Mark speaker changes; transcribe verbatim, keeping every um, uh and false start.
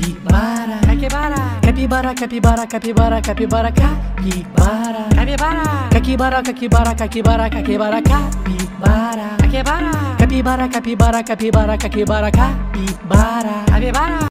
Speaker 1: capibara, capibara, capibara, capibara, capibara, capibara, capibara, capibara, capibara, capibara, capibara, capibara, capibara, capibara, capibara, capibara, capibara, capibara.